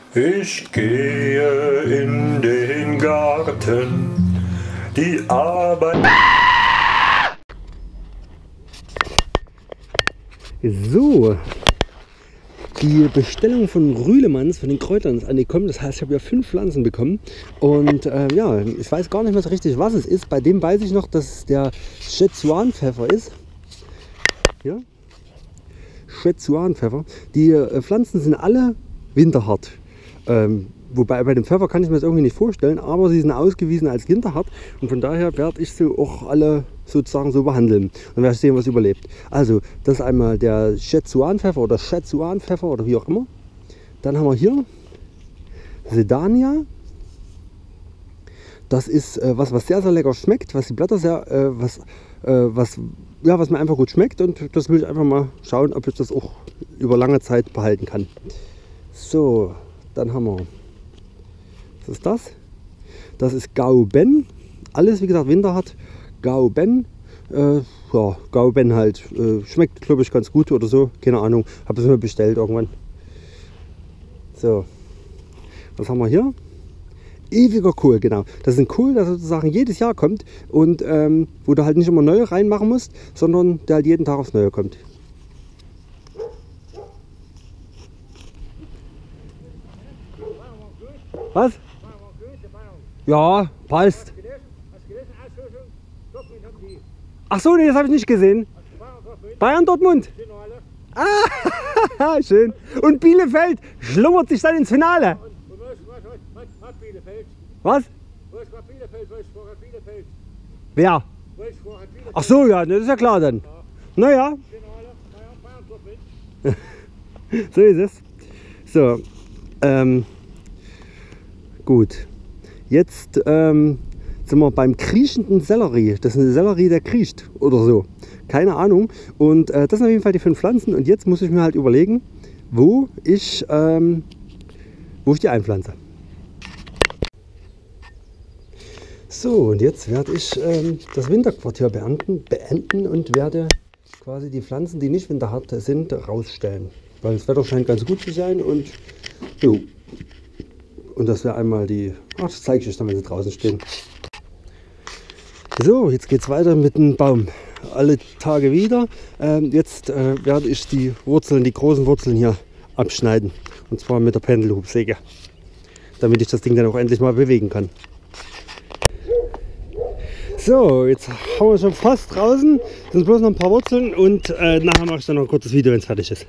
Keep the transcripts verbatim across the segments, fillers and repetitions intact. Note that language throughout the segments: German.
Ich gehe in den Garten, die Arbeit... So, die Bestellung von Rühlemanns, von den Kräutern ist angekommen. Das heißt, ich habe ja fünf Pflanzen bekommen. Und äh, ja, ich weiß gar nicht mehr so richtig, was es ist. Bei dem weiß ich noch, dass es der Szechuanpfeffer ist. Ja, Szechuanpfeffer. Die äh, Pflanzen sind alle winterhart. Ähm, wobei bei dem Pfeffer kann ich mir das irgendwie nicht vorstellen, aber sie sind ausgewiesen als winterhart und von daher werde ich sie auch alle sozusagen so behandeln. Dann werde ich sehen, was überlebt. Also, das ist einmal der Szechuanpfeffer oder Szechuanpfeffer oder wie auch immer. Dann haben wir hier Sedania. Das ist äh, was, was sehr, sehr lecker schmeckt, was die Blätter sehr, äh, was, äh, was, ja, was mir einfach gut schmeckt und das will ich einfach mal schauen, ob ich das auch über lange Zeit behalten kann. So, dann haben wir, was ist das? Das ist Gauben. Alles, wie gesagt, winterhart. Gauben. Äh, ja, Gauben halt. Äh, schmeckt, glaube ich, ganz gut oder so. Keine Ahnung. Habe es mir bestellt irgendwann. So, was haben wir hier? Ewiger Kohl, genau. Das ist ein Kohl, der sozusagen jedes Jahr kommt und ähm, wo du halt nicht immer neue reinmachen musst, sondern der halt jeden Tag aufs Neue kommt. Was? Ja, passt. Ach so, nee, das habe ich nicht gesehen. Bayern Dortmund. Ah, schön. Und Bielefeld schlummert sich dann ins Finale. Was? Wer? Ach so, ja, das ist ja klar dann. Naja. So ist es. So, ähm, gut. Jetzt ähm, sind wir beim kriechenden Sellerie. Das ist ein Sellerie, der kriecht oder so. Keine Ahnung. Und äh, das sind auf jeden Fall die fünf Pflanzen. Und jetzt muss ich mir halt überlegen, wo ich, ähm, wo ich die einpflanze. So, und jetzt werde ich ähm, das Winterquartier beenden, beenden und werde quasi die Pflanzen, die nicht winterhart sind, rausstellen. Weil das Wetter scheint ganz gut zu sein und jo. Und das wäre einmal die, ach, das zeige ich euch dann, wenn sie draußen stehen. So, jetzt geht es weiter mit dem Baum. Alle Tage wieder. Ähm, jetzt äh, werde ich die Wurzeln, die großen Wurzeln hier abschneiden. Und zwar mit der Pendelhubsäge. Damit ich das Ding dann auch endlich mal bewegen kann. So, jetzt haben wir schon fast draußen. Sind bloß noch ein paar Wurzeln und äh, nachher mache ich dann noch ein kurzes Video, wenn es fertig ist.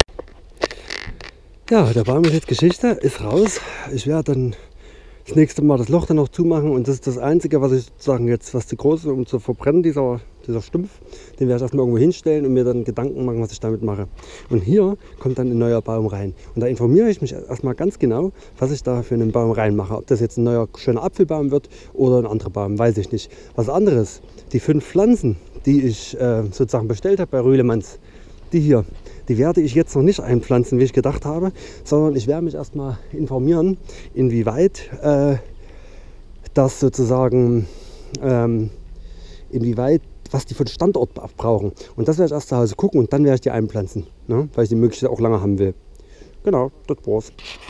Ja, der Baum ist jetzt Geschichte, ist raus. Ich werde dann das nächste Mal das Loch dann noch zumachen und das ist das Einzige, was ich sozusagen jetzt, was zu groß ist, um zu verbrennen, dieser, dieser Stumpf. Den werde ich erstmal irgendwo hinstellen und mir dann Gedanken machen, was ich damit mache. Und hier kommt dann ein neuer Baum rein. Und da informiere ich mich erstmal ganz genau, was ich da für einen Baum reinmache. Ob das jetzt ein neuer schöner Apfelbaum wird oder ein anderer Baum, weiß ich nicht. Was anderes, die fünf Pflanzen, die ich äh, sozusagen bestellt habe bei Rühlemanns, die hier, die werde ich jetzt noch nicht einpflanzen, wie ich gedacht habe, sondern ich werde mich erstmal informieren, inwieweit äh, das sozusagen, ähm, inwieweit, was die für den Standort brauchen. Und das werde ich erst zu Hause gucken und dann werde ich die einpflanzen, ne? Weil ich die Möglichkeit auch lange haben will. Genau, das war's.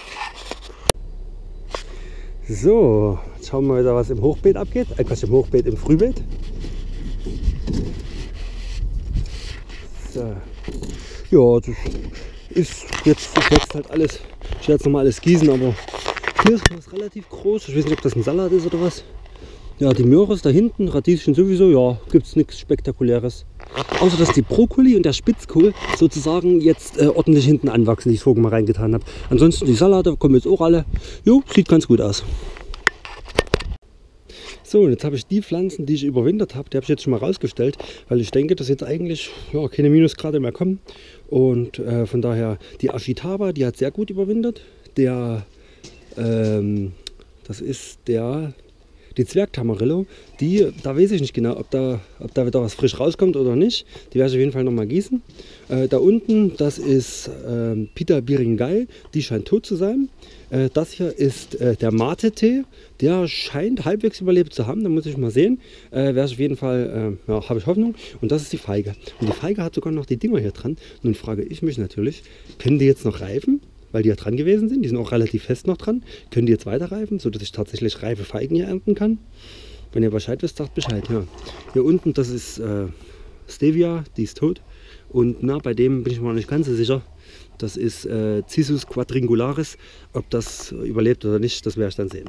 So, jetzt schauen wir mal wieder, was im Hochbeet abgeht. Äh, was im Hochbeet, im Frühbeet. So. Ja, das ist jetzt, das wächst halt alles. Ich werde jetzt nochmal alles gießen, aber hier ist das relativ groß. Ich weiß nicht, ob das ein Salat ist oder was. Ja, die Möhre ist da hinten, Radieschen sowieso, ja, gibt es nichts Spektakuläres. Außer, dass die Brokkoli und der Spitzkohl sozusagen jetzt äh, ordentlich hinten anwachsen, die ich vorhin mal reingetan habe. Ansonsten die Salate kommen jetzt auch alle. Jo, sieht ganz gut aus. So, und jetzt habe ich die Pflanzen, die ich überwintert habe, die habe ich jetzt schon mal rausgestellt, weil ich denke, dass jetzt eigentlich ja, keine Minusgrade mehr kommen. Und äh, von daher die Ashitaba, die hat sehr gut überwintert. Der, ähm, das ist der, die Zwergtamarillo, die, da weiß ich nicht genau, ob da, ob da wieder was frisch rauskommt oder nicht. Die werde ich auf jeden Fall noch mal gießen. Äh, da unten, das ist äh, Peter Biringai, die scheint tot zu sein. Äh, das hier ist äh, der Mate-Tee, der scheint halbwegs überlebt zu haben, da muss ich mal sehen. Äh, werde ich auf jeden Fall, äh, ja, habe ich Hoffnung. Und das ist die Feige. Und die Feige hat sogar noch die Dinger hier dran. Nun frage ich mich natürlich, können die jetzt noch reifen? weil die ja dran gewesen sind. Die sind auch relativ fest noch dran. Können die jetzt weiter reifen, sodass ich tatsächlich reife Feigen hier ernten kann. Wenn ihr Bescheid wisst, sagt Bescheid. Ja. Hier unten, das ist äh, Stevia, die ist tot. Und na, bei dem bin ich mir noch nicht ganz so sicher. Das ist äh, Cissus quadringularis. Ob das überlebt oder nicht, das werde ich dann sehen.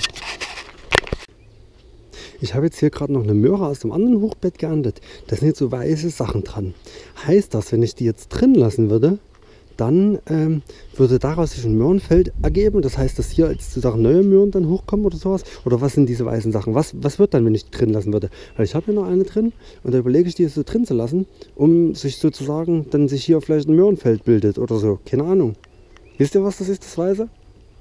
Ich habe jetzt hier gerade noch eine Möhre aus dem anderen Hochbeet geerntet. Da sind jetzt so weiße Sachen dran. Heißt das, wenn ich die jetzt drin lassen würde, dann ähm, würde daraus sich ein Möhrenfeld ergeben. Das heißt, dass hier jetzt sozusagen neue Möhren dann hochkommen oder sowas. Oder was sind diese weißen Sachen? Was, was wird dann, wenn ich die drin lassen würde? Weil ich habe hier noch eine drin und da überlege ich, die jetzt so drin zu lassen, um sich sozusagen dann sich hier vielleicht ein Möhrenfeld bildet oder so. Keine Ahnung. Wisst ihr, was das ist, das Weiße?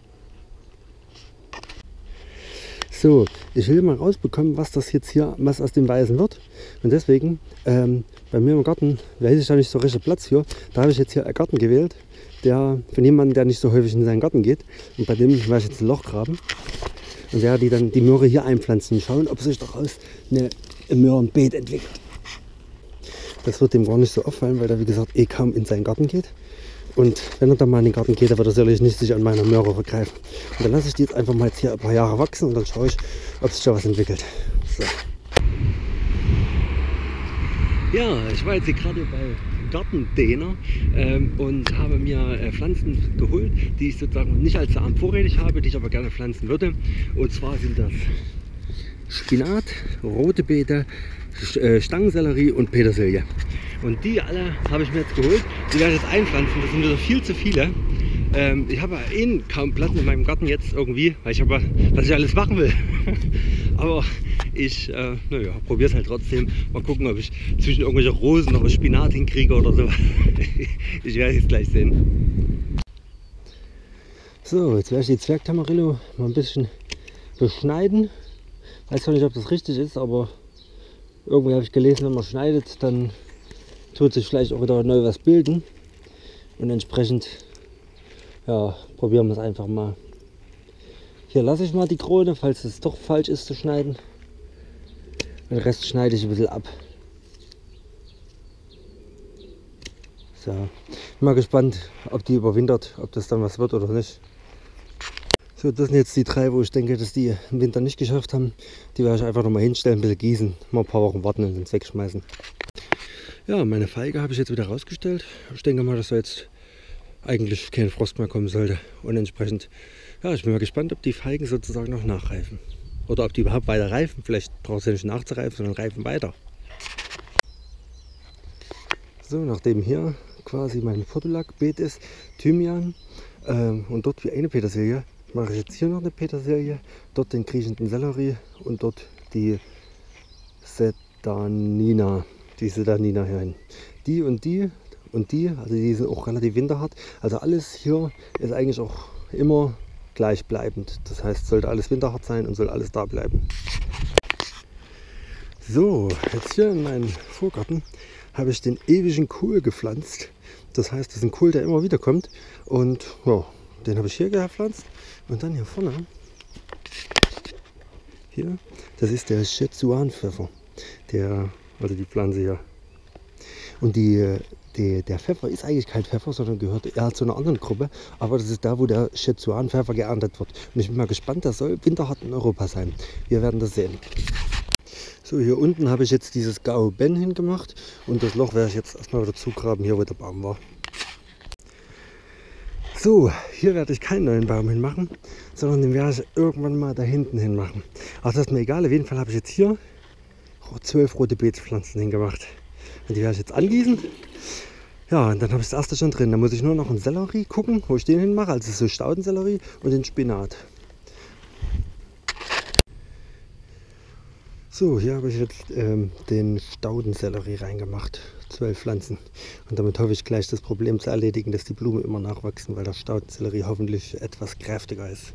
So, ich will mal rausbekommen, was das jetzt hier, was aus dem Weißen wird. Und deswegen, ähm, bei mir im Garten, weiß ich da nicht so richtig Platz hier. Da habe ich jetzt hier einen Garten gewählt, der von jemandem, der nicht so häufig in seinen Garten geht. Und bei dem werde ich jetzt ein Loch graben und werde die dann die Möhre hier einpflanzen und schauen, ob sich daraus eine, ein Möhrenbeet entwickelt. Das wird dem gar nicht so auffallen, weil er wie gesagt eh kaum in seinen Garten geht. Und wenn er dann mal in den Garten geht, dann wird er sicherlich nicht sich an meiner Möhre vergreifen. Und dann lasse ich die jetzt einfach mal jetzt hier ein paar Jahre wachsen und dann schaue ich, ob sich da was entwickelt. So. Ja, ich war jetzt hier gerade bei Gartendehner ähm, und habe mir äh, Pflanzen geholt, die ich sozusagen nicht als Samen vorrätig habe, die ich aber gerne pflanzen würde. Und zwar sind das Spinat, rote Beete, Stangensellerie und Petersilie. Und die alle habe ich mir jetzt geholt. Die werde ich jetzt einpflanzen. Das sind wieder viel zu viele. Ähm, ich habe eh kaum Platz in meinem Garten jetzt irgendwie, weil ich habe, was ich alles machen will. Aber ich äh, naja, probiere es halt trotzdem. Mal gucken, ob ich zwischen irgendwelchen Rosen noch Spinat hinkriege oder so. Ich werde es jetzt gleich sehen. So, jetzt werde ich die Zwergtamarillo mal ein bisschen beschneiden. Weiß zwar nicht, ob das richtig ist, aber irgendwie habe ich gelesen, wenn man schneidet, dann tut sich vielleicht auch wieder neu was bilden. Und entsprechend, ja, probieren wir es einfach mal. Hier lasse ich mal die Krone, falls es doch falsch ist zu schneiden. Den Rest schneide ich ein bisschen ab. So, bin mal gespannt, ob die überwintert, ob das dann was wird oder nicht. So, das sind jetzt die drei, wo ich denke, dass die im Winter nicht geschafft haben. Die werde ich einfach noch mal hinstellen, ein bisschen gießen, mal ein paar Wochen warten und ins wegschmeißen. Ja, meine Feige habe ich jetzt wieder rausgestellt. Ich denke mal, dass da jetzt eigentlich kein Frost mehr kommen sollte. Und entsprechend, ja, ich bin mal gespannt, ob die Feigen sozusagen noch nachreifen. Oder ob die überhaupt weiter reifen. Vielleicht braucht es ja nicht nachzureifen, sondern reifen weiter. So, nachdem hier quasi mein Portulak-Beet ist, Thymian ähm, und dort wie eine Petersilie, mache ich jetzt hier noch eine Petersilie, dort den kriechenden Sellerie und dort die Sedanina, die Sedanina hier hin. Die und die und die, also die sind auch relativ winterhart. Also alles hier ist eigentlich auch immer gleichbleibend. Das heißt, sollte alles winterhart sein und soll alles da bleiben. So, jetzt hier in meinem Vorgarten habe ich den ewigen Kohl gepflanzt. Das heißt, das ist ein Kohl, der immer wieder kommt. Und ja, den habe ich hier gepflanzt. Und dann hier vorne, hier, das ist der Szechuanpfeffer, der, also die Pflanze hier. Und die, die, der Pfeffer ist eigentlich kein Pfeffer, sondern gehört eher zu einer anderen Gruppe. Aber das ist da, wo der Szechuanpfeffer geerntet wird. Und ich bin mal gespannt, der soll winterhart in Europa sein. Wir werden das sehen. So, hier unten habe ich jetzt dieses Gao-Ben hingemacht. Und das Loch werde ich jetzt erstmal wieder zugraben, hier wo der Baum war. So, hier werde ich keinen neuen Baum hinmachen, sondern den werde ich irgendwann mal da hinten hin machen. Aber das ist mir egal, auf jeden Fall habe ich jetzt hier zwölf rote Beetpflanzen hingemacht. Und die werde ich jetzt angießen. Ja, und dann habe ich das erste schon drin. Da muss ich nur noch einen Sellerie gucken, wo ich den hinmache, also so Staudensellerie und den Spinat. So, hier habe ich jetzt ähm, den Staudensellerie reingemacht. zwölf Pflanzen. Und damit hoffe ich gleich das Problem zu erledigen, dass die Blumen immer nachwachsen, weil der Staudensellerie hoffentlich etwas kräftiger ist.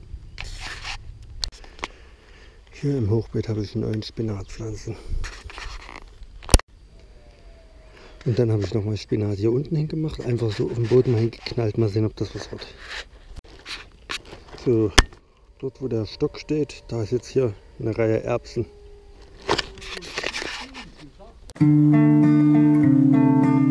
Hier im Hochbeet habe ich neun Spinatpflanzen. Und dann habe ich nochmal Spinat hier unten hingemacht, einfach so auf den Boden mal hingeknallt, mal sehen, ob das was wird. So, dort wo der Stock steht, da ist jetzt hier eine Reihe Erbsen. Thank you.